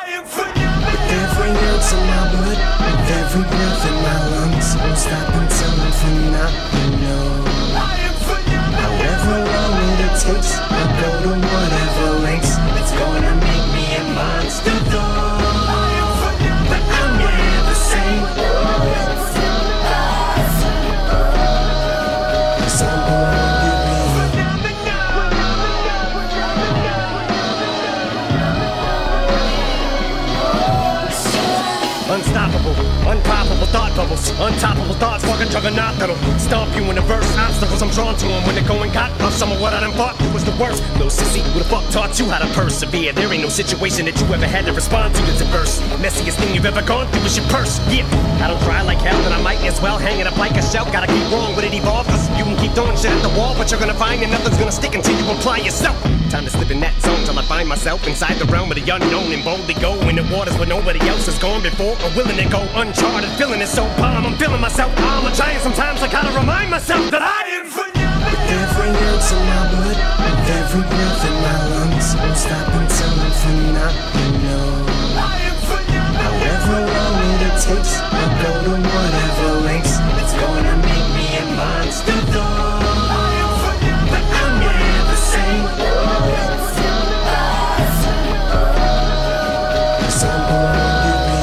With every ounce of my blood, with every breath in my lungs, won't stop until I'm phenomenal. However long it takes, I'll go to whatever lengths. It's gonna make me a monster though. But I'm never sane. 'Cause I'm born to be. Unstoppable, unpoppable thought bubbles, untoppable thoughts, fucking juggernaut that'll stomp you in the verse. Obstacles I'm drawn to them when they're going got off. Some of what I done fought was the worst. Little sissy, who the fuck taught you how to persevere? There ain't no situation that you ever had to respond to that's adverse. Messiest thing you've ever gone through is your purse. Yeah, I don't cry like hell, then I might as well hang it up like a shell. Gotta keep wrong with it evolve, cause you can keep throwing shit at the wall, but you're gonna find that nothing's gonna stick until you apply yourself. Time to slip in that zone till I find myself inside the realm of the unknown and boldly go in the waters where nobody else has gone before or willing to go uncharted. Feeling it so calm, I'm feeling myself. I'm trying sometimes I gotta remind myself that I am phenomenal. With every ounce of my blood, with every breath in my lungs, won't stop until I'm phenomenal. However long it takes, I'll go to whatever lengths. It's gonna make me a monster though. But I'm never sane. 'Cause I'm born to be.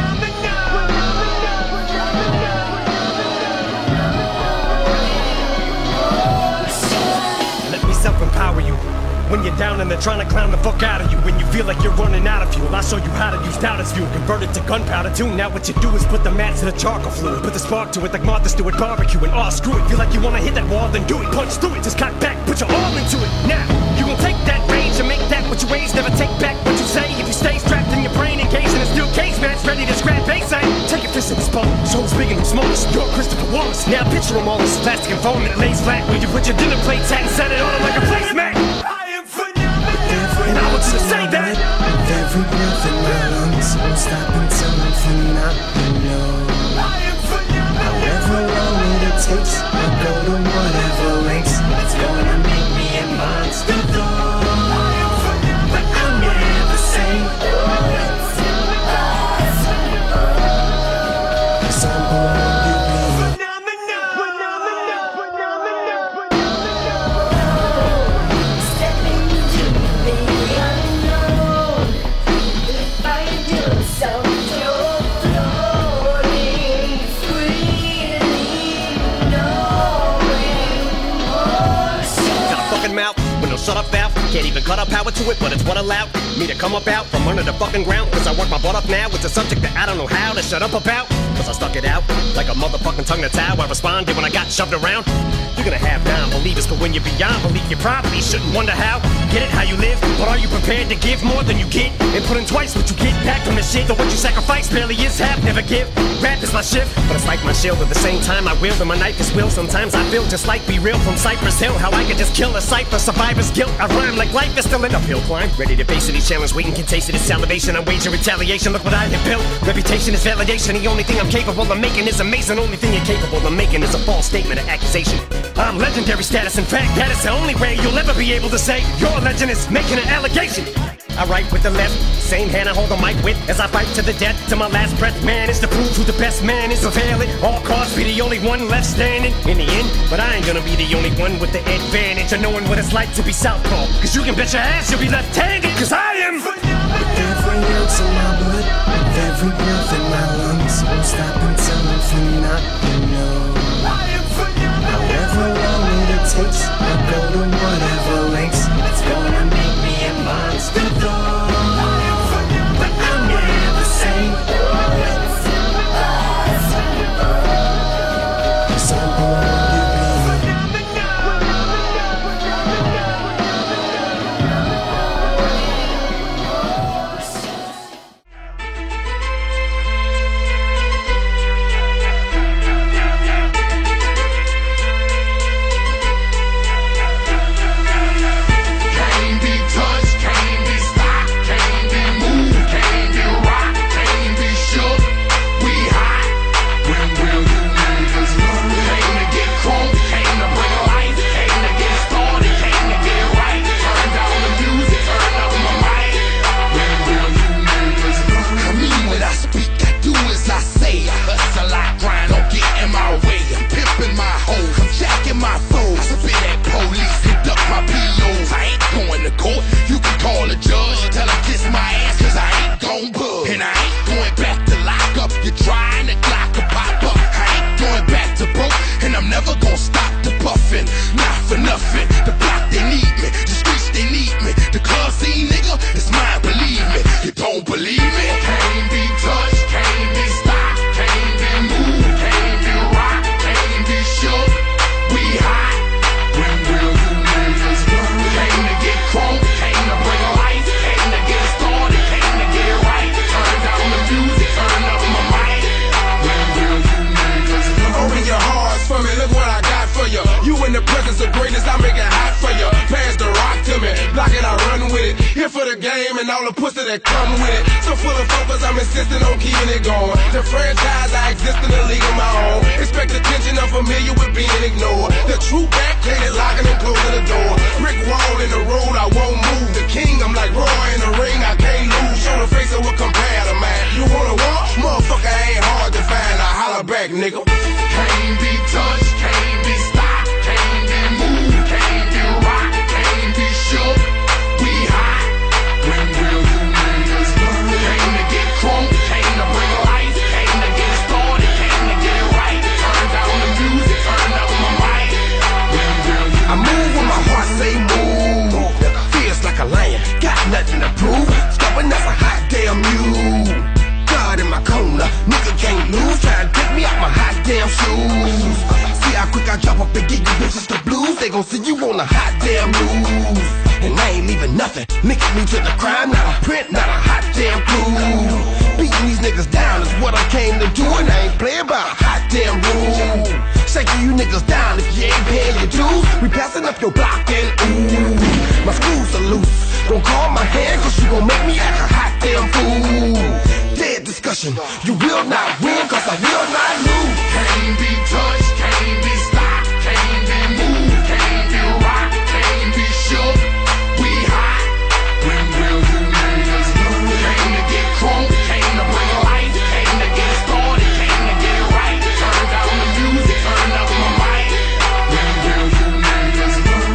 Let me self-empower you. When you're down and they're trying to clown the fuck out of you, when you feel like you're running out of fuel, I'll show you how to use doubt as fuel. Convert it to gunpowder too. Now what you do is put the match to the charcoal fluid, put the spark to it like Martha Stewart barbecue, and oh screw it. Feel like you wanna hit that wall, then do it. Punch through it, just cock back, put your all into it. Now you gon' take that rage and make that what you raise. Never take back what you say. If you stay strapped in your brain, engaged in a steel cage match, ready to scrap base aim. Take your fist in the spawn, so who's big and who's smallest. You're Christopher Wallace. Now picture them all as plastic and foam that lays flat where you put your dinner plates at and set it on them like a placemat. And I want you to say that. With every breath in my lungs, won't stop until I'm phenomenal. However long it takes, I'll go to whatever lengths. It's gonna make me a monster though. But I'm never sane. 'Cause I'm born to be. Mouth with no shut up valve, can't even cut up power to it, but it's what allowed me to come up out from under the fucking ground. Cause I work my butt up now, it's a subject that I don't know how to shut up about. Cause I stuck it out like a motherfucking tongue that's how I responded when I got shoved around. You're gonna have non-believers, but when you're beyond belief, you probably shouldn't wonder how. Get it how you live, but are you prepared to give more than you get? And put in twice what you get back from the shit. Though what you sacrifice barely is half, never give. Rap is my shift, but it's like my shield. At the same time I wield and my knife is will. Sometimes I feel just like Be Real from Cypress Hill. How I could just kill a cipher, survivor's guilt. I rhyme like life is still an uphill climb. Ready to face any challenge, waiting can taste it. It's salivation, I'm waging retaliation. Look what I have built. Reputation is validation. The only thing I'm capable of making is amazing. Only thing you're capable of making is a false statement or accusation. I'm legendary status. In fact, that is the only way you'll ever be able to say your legend is making an allegation. I write with the left, same hand I hold the mic with as I fight to the death, to my last breath. Man, it's to prove who the best man is. Avail it, all costs, be the only one left standing in the end. But I ain't gonna be the only one with the advantage of knowing what it's like to be southpaw. Cause you can bet your ass you'll be left-handed. Cause I am. With every ounce of my blood, with every breath in my lungs, won't stop until I'm phenomenal. However long it takes, I'll go to whatever lengths. It's gonna make me a monster though. But I'm never sane. 'Cause I'm born to be. and all the pussy that come with it. So full of focus, I'm insisting on keeping it going. The franchise, I exist in a league of my own. Expect attention, I'm familiar with being ignored. The true backplated, locking and closing the door. Brick wall in the road, I won't move. The king, I'm like Roy in the ring, I can't lose. Show the face of what compare to mine. You wanna walk? Motherfucker ain't hard to find. I holler back, nigga. Can't be touched, can't be stopped, can't be moved, can't be rocked, can't be shook. We hot. When will you niggas learn? Came to get crunk, came to bring life, came to get started, came to get it right. Turn down the music, turn up my mic. When will you I move when my heart say move. Feels like a lion, got nothing to prove. Stubborn as a hot damn mule. God in my corner, nigga can't lose. Try to take me out my hot damn shoes. See how quick I drop up and give you bitches the blues. They gon' see you on a hot damn news. And I ain't leaving nothing. Linking me to the crime, not a print, not a hot damn clue. Beating these niggas down is what I came to do, and I ain't playing by a hot damn rule. Shaking you niggas down if you ain't paying your dues. We passing up your block and ooh, my screws are loose. Don't call my hand, cause you gon' make me act a hot damn fool. Dead discussion, you will not win, cause I will not lose. can't be touched, can't be stopped, can't be moved, can't be rocked, can't be shook. We hot. When will you niggas learn? Came to get crunk, came to bring life, came to get started, came to get it right. Turn down the music, turn up my mic. When will you niggas learn?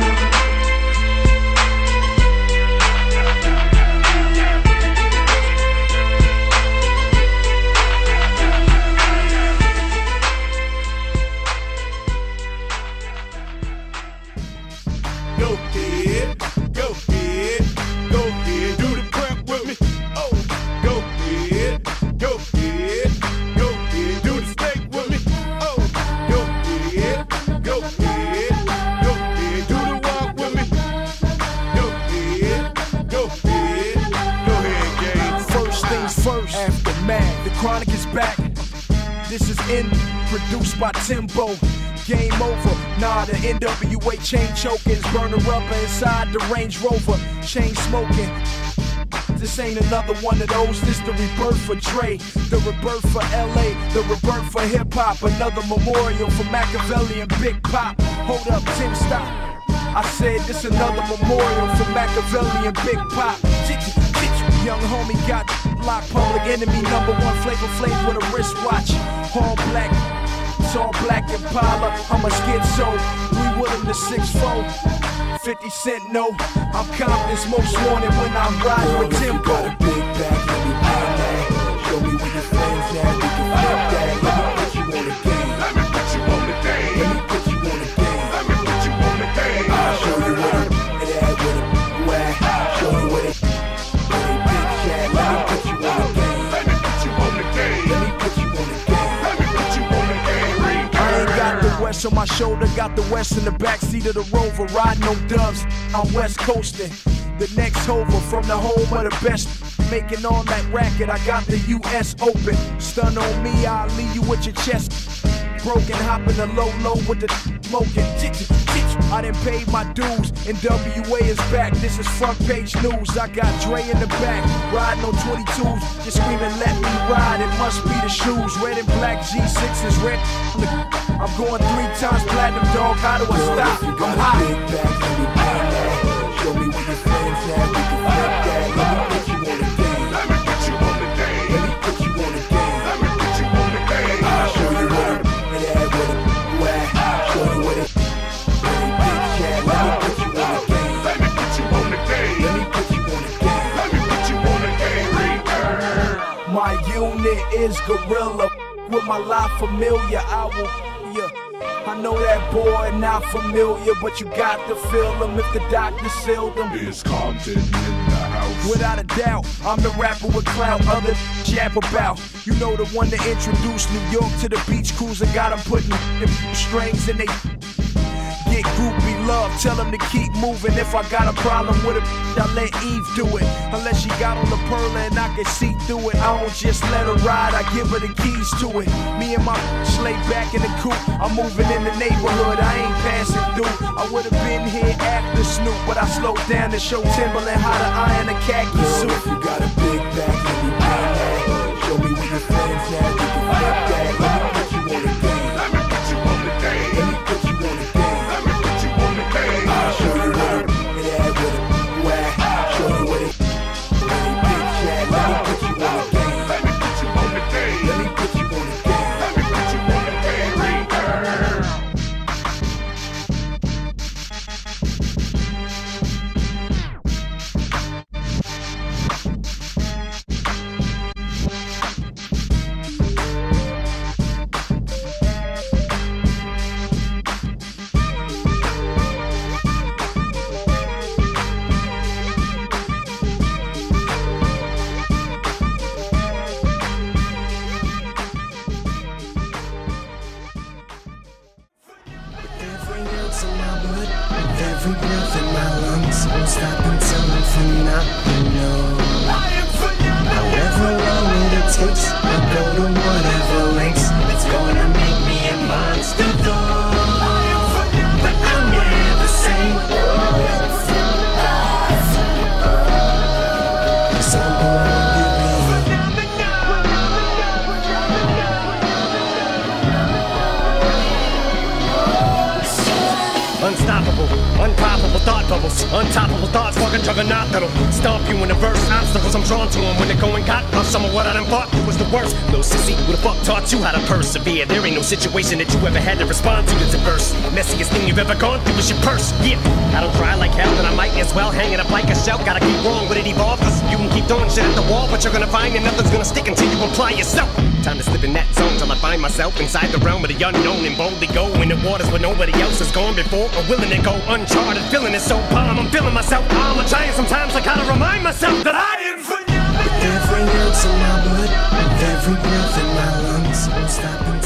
Go ahead, go ahead, go ahead, do the crap with me. Oh, go ahead, go ahead, go ahead, do the steak with me. Oh, go ahead, go ahead, go ahead, do the walk with me. Go ahead, go ahead, go ahead, gang. First things first, aftermath. The Chronic is back. This is produced by Timbo. Game over. Nah, the NWA chain chokers, burning rubber inside the Range Rover. Chain smoking. This ain't another one of those. This the rebirth for Dre, the rebirth for LA, the rebirth for hip hop. Another memorial for Machiavelli and Big Pop. Hold up, Tim, stop. I said this another memorial for Machiavelli and Big Pop. Young homie got locked, Public Enemy #1, Flavor Flav with a wristwatch. All black, it's all black Impala. I'm a schizo, we with him the 6'4". 50 Cent, no, I'm Compton's most wanted when I'm riding with Timbo. Got a big bag, let me buy that. Show me where your friends at, we can flip that. Let me put you on the game. Let me put you on the game. Let me put you on the game. Let me put you on the game. I'll show you where it at, with it whack. Show you where it big chat. Let me put you on the game. Let me put you on the game. Let me put you on the game. Let me put you on the game. I ain't got the West on my shoulder, got the West in the backseat of the Rover. Riding no dubs, I'm West coasting. The next Hover from the home of the best. Making all that racket, I got the US Open. Stun on me, I'll leave you with your chest broken. Hopping the low with the smoking. I done paid my dues, and WA is back. This is front page news. I got Dre in the back, riding on 22s, just screaming, let me ride. It must be the shoes, red and black G6s, red. I'm going 3 times platinum, dog. How do I stop? I'm hot. Big back, let me buy that. Show me where your friends at, we can flip that. Let me put you on the game. Let me put you on the game. Let me put you on the game. Let me put you on the game. I'll show you where it at, with it whack. Show you where it big chat. Let me put you on the game. Let me put you on the game. Let me put you on the game. Let me put you on the game. My unit is Gorilla. With my life familiar, I will. Yeah. I know that boy not familiar, but you got to feel him if the doctor sealed him. Is Compton in the house? Without a doubt, I'm the rapper with clout, other jab about. You know the one that introduced New York to the beach cruiser, got them putting strings in they. get groupie love, tell them to keep moving. If I got a problem with it, I let Eve do it. Unless she got on the pearl and I can see through it. I don't just let her ride, I give her the keys to it. Me and my lay back in the coupe, I'm moving in the neighborhood, I ain't passing through. I would've been here after Snoop, but I slowed down to show Timberland how to iron a khaki suit. If you got a big back, let me bang that. Show me where your friends at, you can flip that. Let me put you on the game. Let me put you on the game. Let me put you on the game. Let me put you on the game. I'll show you where it at, where the whack. Show you where it big chat. Let me put you on the game. Let me put you on the game. Let me put you on the game. Let me put you on the game. Every breath in my lungs won't stop until I'm phenomenal. However long it takes, I'll go to whatever lengths. It's gonna make me a monster though. But I'm never same. So I'm born to be. Unstoppable, unpoppable thought bubbles, untoppable thoughts, fucking juggernaut that'll stomp you in the verse. Obstacles I'm drawn to them when they're going got off some of what I done fought was the worst. Little sissy, who the fuck taught you how to persevere? There ain't no situation that you ever had to respond to that's adverse. Messiest thing you've ever gone through is your purse. Yeah, I don't cry like hell, and I might as well hang it up like a shell. Gotta keep wrong with it evolve, cause you can keep throwing shit at the wall, but you're gonna find that nothing's gonna stick until you apply yourself. Time to slip in that zone till I find myself inside the realm of the unknown and boldly go in the waters where nobody else has gone before or willing to go uncharted. Feeling it so bomb, I'm feeling myself. I'm a giant sometimes, I gotta remind myself that I am phenomenal. With every ounce of my blood, with every breath in my lungs, won't stop until